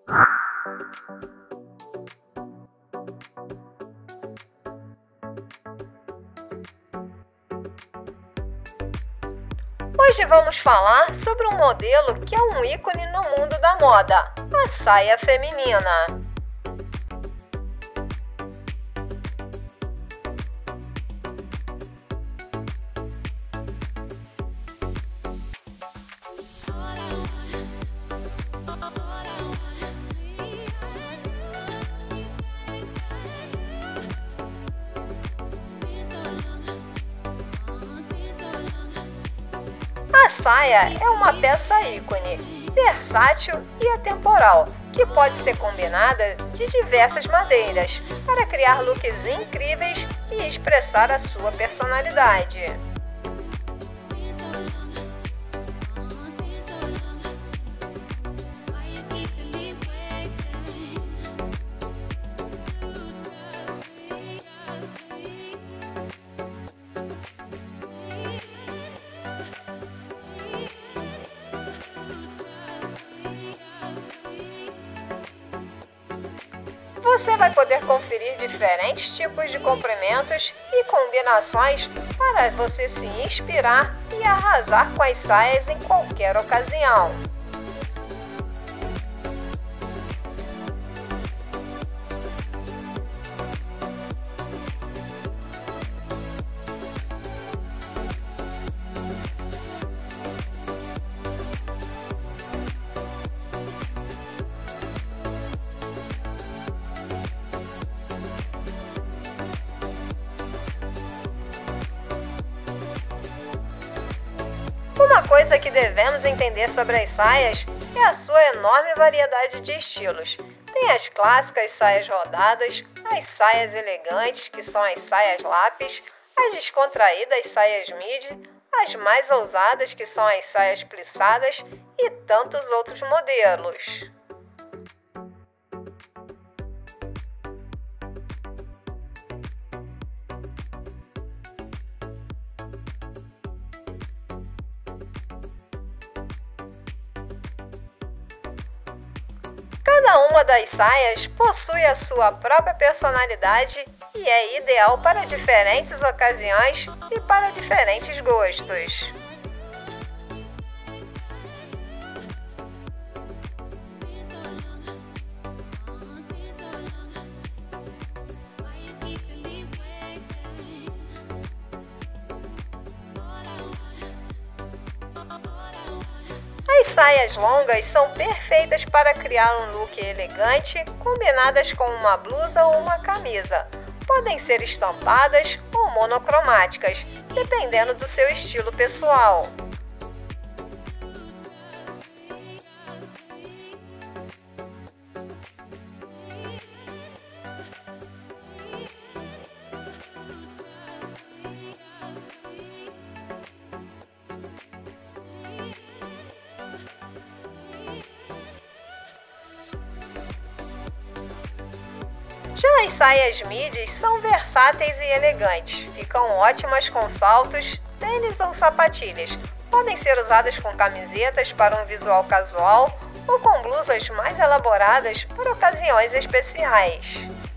Hoje vamos falar sobre um modelo que é um ícone no mundo da moda, a saia feminina. A saia é uma peça ícone, versátil e atemporal, que pode ser combinada de diversas maneiras para criar looks incríveis e expressar a sua personalidade. Você vai poder conferir diferentes tipos de comprimentos e combinações para você se inspirar e arrasar com as saias em qualquer ocasião. Uma coisa que devemos entender sobre as saias é a sua enorme variedade de estilos. Tem as clássicas saias rodadas, as saias elegantes, que são as saias lápis, as descontraídas saias midi, as mais ousadas, que são as saias plissadas e tantos outros modelos. Cada uma das saias possui a sua própria personalidade e é ideal para diferentes ocasiões e para diferentes gostos. As saias longas são perfeitas para criar um look elegante, combinadas com uma blusa ou uma camisa. Podem ser estampadas ou monocromáticas, dependendo do seu estilo pessoal. Já as saias midis são versáteis e elegantes, ficam ótimas com saltos, tênis ou sapatilhas. Podem ser usadas com camisetas para um visual casual ou com blusas mais elaboradas para ocasiões especiais.